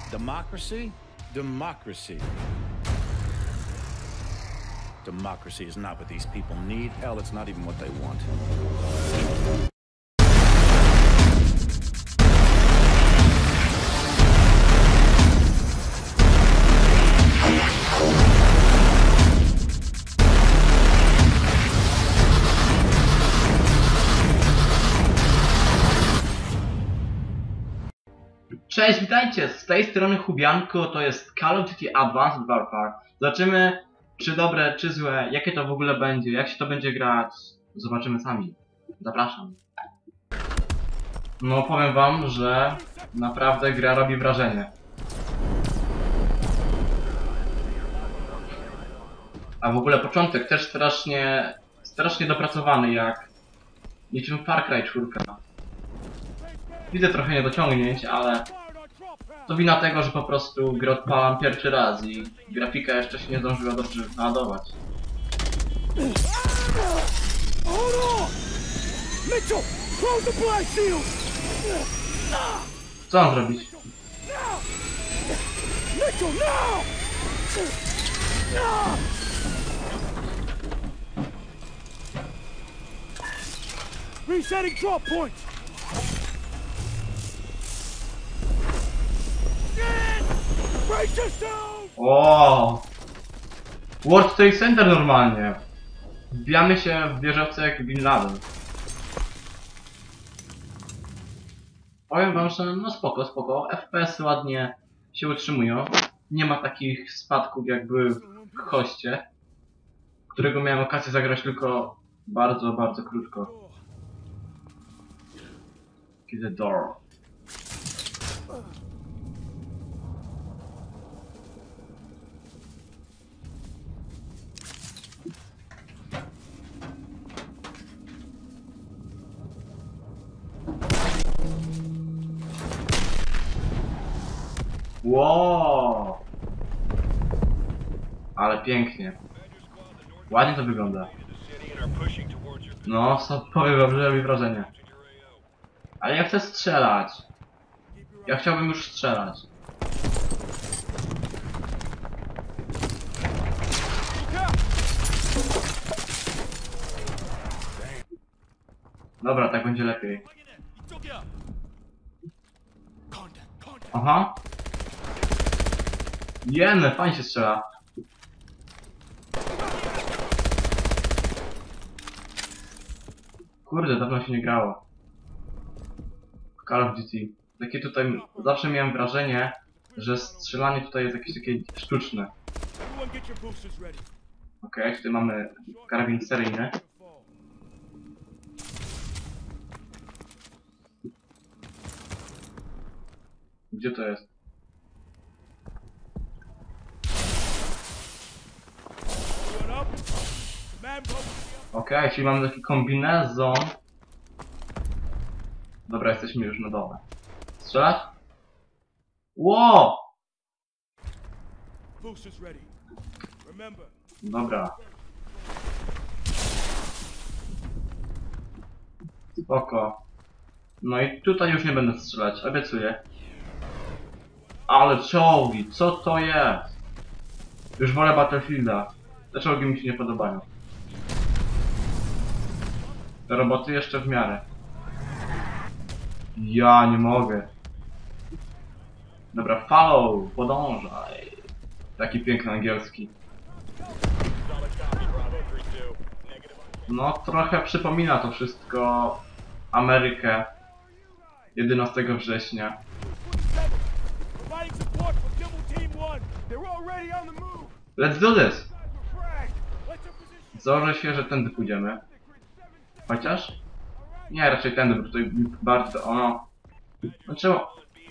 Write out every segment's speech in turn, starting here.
Democracy? Democracy. Democracy is not what these people need. Hell, it's not even what they want. Cześć, witajcie! Z tej strony Hubianko, to jest Call of Duty Advanced Warfare. Zobaczymy, czy dobre, czy złe, jakie to w ogóle będzie, jak się to będzie grać. Zobaczymy sami. Zapraszam. No, powiem wam, że naprawdę gra robi wrażenie. A w ogóle początek też strasznie dopracowany, jak niczym Far Cry 4. Widzę trochę niedociągnięć, ale to wina tego, że po prostu grę odpalam pierwszy raz i grafika jeszcze się nie zdążyła dobrze naładować. Co mam zrobić? Resetting drop point. O! World Trade Center normalnie. Wbijamy się w wieżowce jak Bin Laden. Powiem wam, że no spoko. FPS ładnie się utrzymują. Nie ma takich spadków jak były w Hoście, którego miałem okazję zagrać tylko bardzo krótko. Get the door. Wow! Ale pięknie. Ładnie to wygląda. No, powiem wam, że robi wrażenie. Ale ja chcę strzelać. Ja chciałbym już strzelać. Dobra, tak będzie lepiej. Aha. Jeny, fajnie się strzela. Kurde, dawno się nie grało. Call of Duty. Takie tutaj, zawsze miałem wrażenie, że strzelanie tutaj jest jakieś takie sztuczne. Okej, tutaj mamy karabin seryjny. Gdzie to jest? Okej, czyli mamy taki kombinezon. Dobra, jesteśmy już na dole. Strzelać? Wow! Dobra. Spoko. No i tutaj już nie będę strzelać, obiecuję. Ale czołgi, co to jest? Już wolę Battlefielda. Te czołgi mi się nie podobają. Te roboty jeszcze w miarę. Ja nie mogę. Dobra, follow, podążaj. Taki piękny angielski. No, trochę przypomina to wszystko Amerykę 11 września. Let's do this! Założę się, że tędy pójdziemy. Chociaż? Nie, raczej tędy, bo tutaj bardzo... O. No czemu?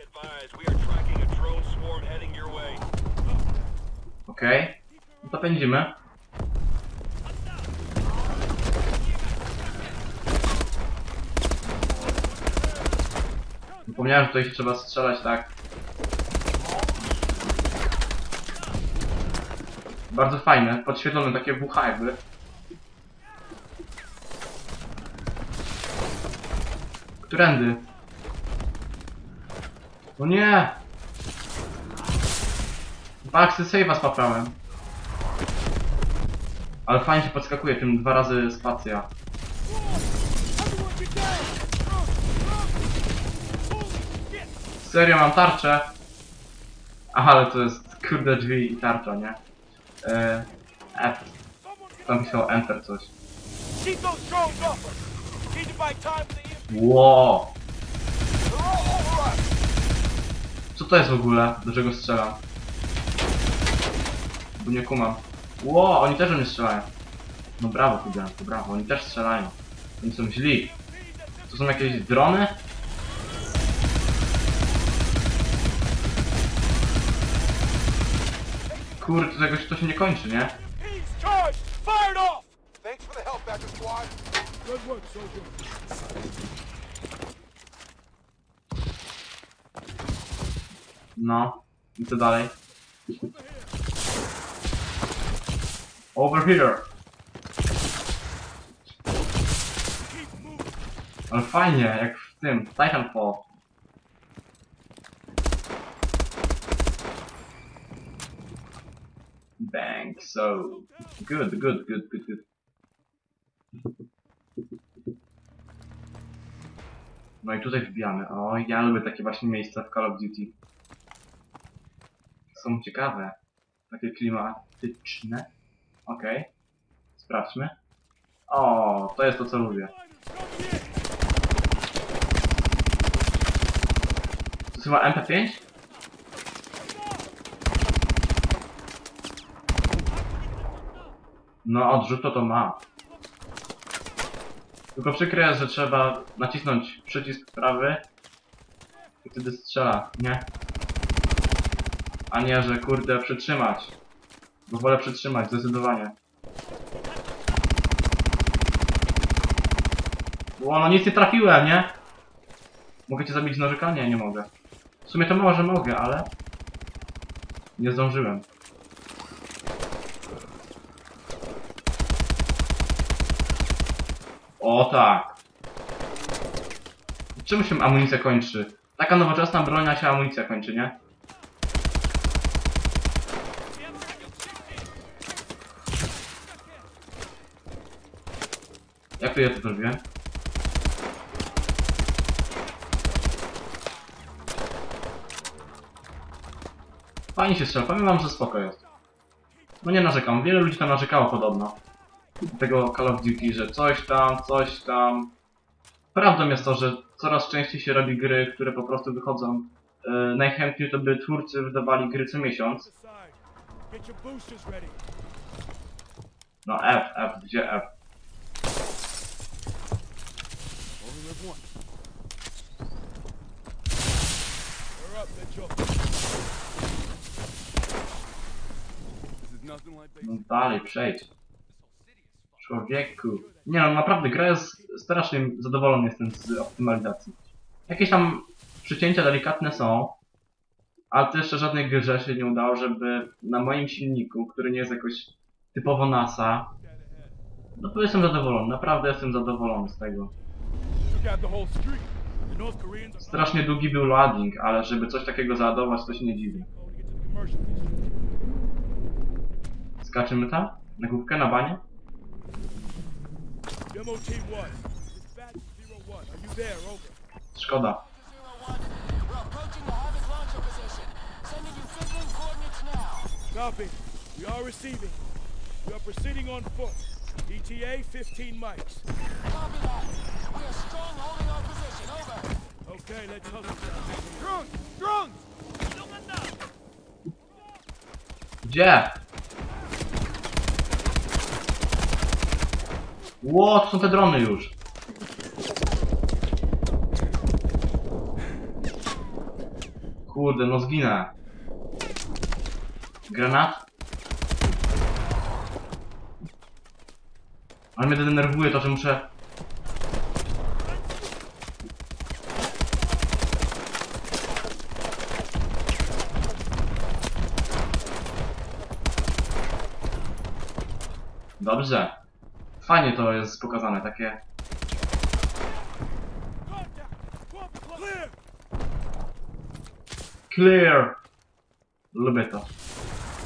Okej. No to pędzimy. Zapomniałem, że tutaj się trzeba strzelać tak. Bardzo fajne, podświetlone takie WH jakby. Którędy? O nie! Faksy save'a spaprałem. Ale fajnie się podskakuje tym 2 razy spacja. Serio, mam tarczę? Aha, ale to jest kurde drzwi i tarcza, nie? F. Tam pisał Enter coś. Keep those drones off us. Need to buy time for the EMP. Wow. They're all over us. Co to jest w ogóle? Do czego strzelam? Bo nie kumam. Wow, oni też do mnie strzelają. No brawo, Kubian, to brawo, oni też strzelają. Oni są źli. To są jakieś drony? Kurde, to się nie kończy, nie? He's charged. Fired off. Thanks for the help, Badger Squad. Good work, soldier. No. I co dalej? Over here. Ale fajnie, jak w tym, Titanfall. Bang, so good. No i tutaj wbijamy. O, ja lubię takie właśnie miejsca w Call of Duty. Są ciekawe. Takie klimatyczne. Okej. Sprawdźmy. O, to jest to, co lubię. To jest chyba MP5? No, odrzut to ma. Tylko przykre jest, że trzeba nacisnąć przycisk prawy i wtedy strzela, nie? A nie, że kurde przytrzymać. Bo wolę przytrzymać, zdecydowanie. Ło, no nic nie trafiłem, nie? Mogę cię zabić z nożyka? Nie, nie mogę. W sumie to może mogę, ale... nie zdążyłem. O tak. Czemu się amunicja kończy? Taka nowoczesna broń, a się amunicja kończy, nie? Jak to ja to zrobiłem? Fajnie się strzela, powiem wam, że spoko jest. No nie narzekam, wiele ludzi tam narzekało podobno. Tego Call of Duty, że coś tam. Prawdą jest to, że coraz częściej się robi gry, które po prostu wychodzą. Najchętniej to by twórcy wydawali gry co miesiąc. Get your boosters ready. No F, gdzie F? Only live once. We're up, Mitchell. This is nothing like No dalej, przejdź. Człowieku. Nie no, naprawdę gra jest... Strasznie zadowolony jestem z optymalizacji. Jakieś tam przycięcia delikatne są, ale to jeszcze żadnej grze się nie udało, żeby na moim silniku, który nie jest jakoś typowo NASA, no to jestem zadowolony, naprawdę jestem zadowolony z tego. Took out the whole street. The North Koreans are Strasznie długi był loading, ale żeby coś takiego załadować, to się nie dziwię. going to get to the commercial district. Skaczymy tam? Na główkę, na banie? Demo Team 1. Dispatch 01. Are you there? Over. Szkoda. We're approaching the Harvest launcher position. Sending you signaling coordinates now. Copy. We are receiving. We are proceeding on foot. ETA 15 mics. Copy that. We are strong holding our position. Over. Okay, let's hustle. Drones! Drones! Gdzie? Ło, to są te drony już. Kurde, no zginę. Granat? Ale mnie denerwuje to, że muszę... Dobrze. Fajnie to jest pokazane, takie... Clear! Clear! Lubię to.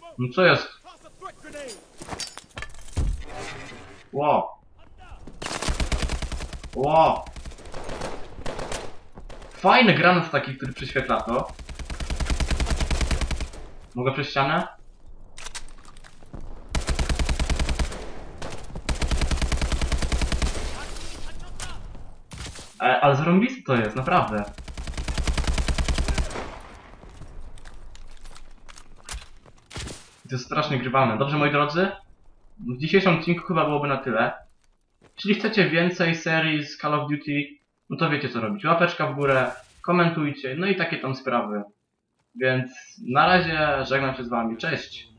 No co jest? Toss a threat grenade. Ło. Ło. Fajny granat taki, który przyświetla to. Mogę przez ścianę? Ale zarąbisty to jest, naprawdę. To jest strasznie grywalne. Dobrze, moi drodzy, w dzisiejszym odcinku chyba byłoby na tyle. Jeśli chcecie więcej serii z Call of Duty, no to wiecie co robić. Łapeczka w górę, komentujcie, no i takie tam sprawy. Więc na razie żegnam się z wami. Cześć!